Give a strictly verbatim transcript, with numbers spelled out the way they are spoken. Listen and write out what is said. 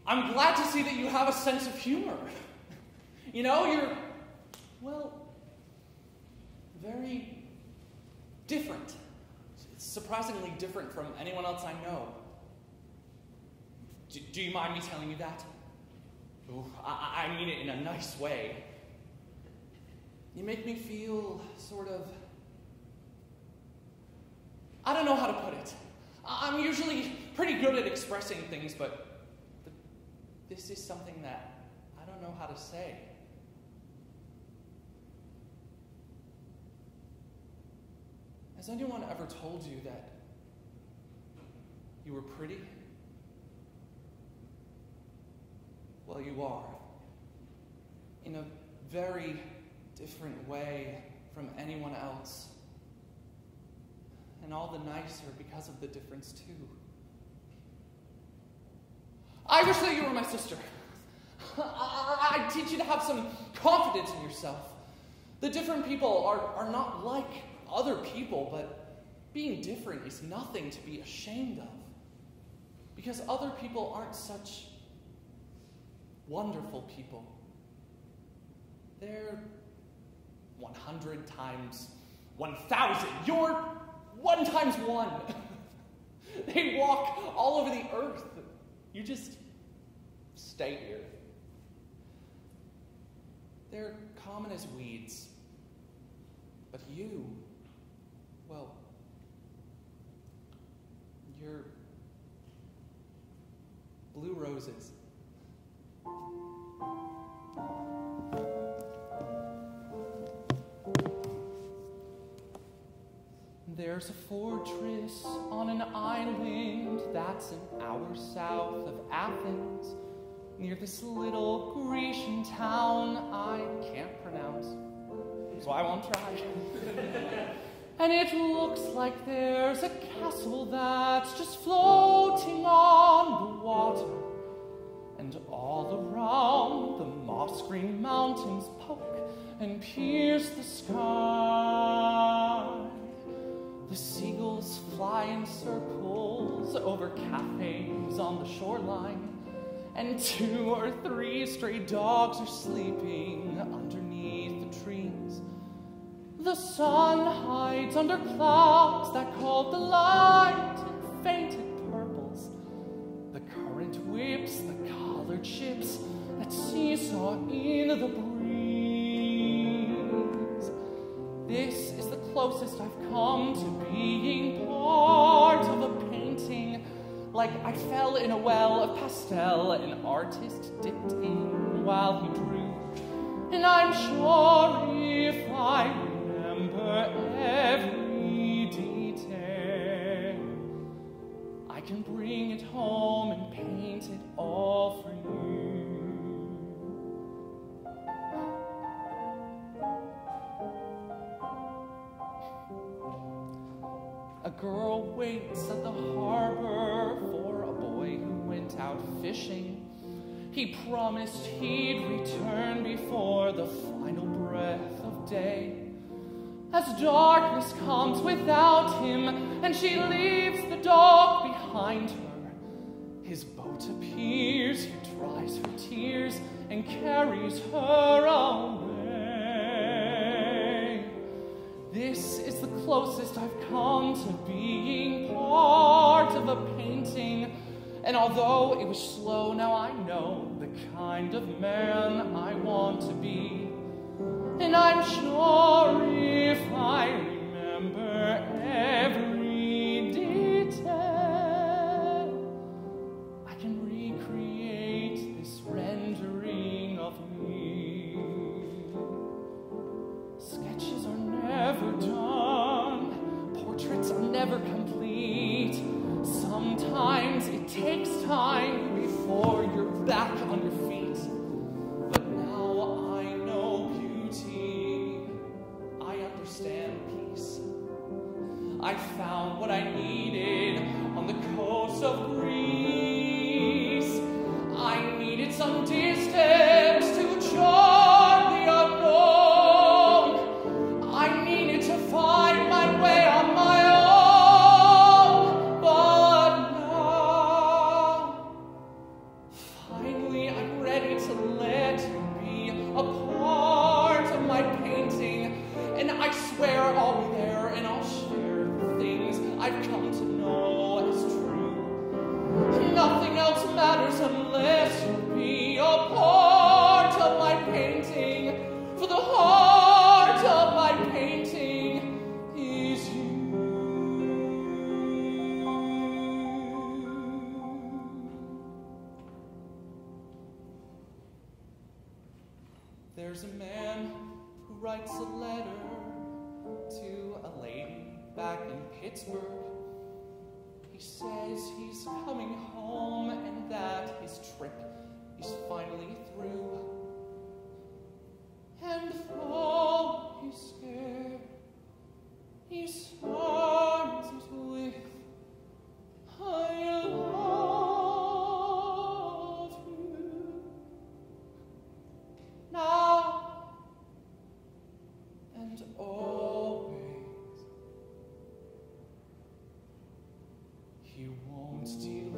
I'm glad to see that you have a sense of humor. You know, you're, well, very different. It's surprisingly different from anyone else I know. Do, do you mind me telling you that? Ooh, I, I mean it in a nice way. You make me feel sort of, I don't know how to put it. I'm usually pretty good at expressing things, but, but this is something that I don't know how to say. Has anyone ever told you that you were pretty? Well, you are. In a very different way from anyone else. And all the nicer because of the difference, too. I wish that you were my sister. I, I'd teach you to have some confidence in yourself. The different people are, are not like other people, but being different is nothing to be ashamed of. Because other people aren't such wonderful people. They're one hundred times one thousand. You're one times one. They walk all over the earth. You just stay here. They're common as weeds. But you, well, you're blue roses. There's a fortress on an island that's an hour south of Athens, near this little Grecian town I can't pronounce, so I won't try. And it looks like there's a castle that's just floating on the water, and all around the moss-green mountains poke and pierce the sky. The seagulls fly in circles over cafes on the shoreline, and two or three stray dogs are sleeping underneath the trees. The sun hides under clouds that call the light in fainted purples. The current whips the collared ships that seesaw in the breeze. This is the closest I've come to being part of a painting, like I fell in a well of pastel an artist dipped in while he drew. And I'm sure if I remember every detail, I can bring it home and paint it all for you. A girl waits at the harbor for a boy who went out fishing. He promised he'd return before the final breath of day. As darkness comes without him, and she leaves the dog behind her, his boat appears, he dries her tears, and carries her away. This is the closest I've come to being part of a painting, and although it was slow, now I know the kind of man I want to be. And I'm sure if I remember every detail, I can recreate this rendering of me. Sketches are never done, portraits are never complete. Sometimes it takes time before you're back on your feet. But now I know beauty, I understand peace. I found what I needed on the coast of Greece. I needed some distance to chart the unknown. I needed to find my way on my own. But now There's a man who writes a letter to a lady back in Pittsburgh. He says he's coming home and that his trip is finally through. And though he's scared, he starts it with, I love you. Now and always. He won't delay.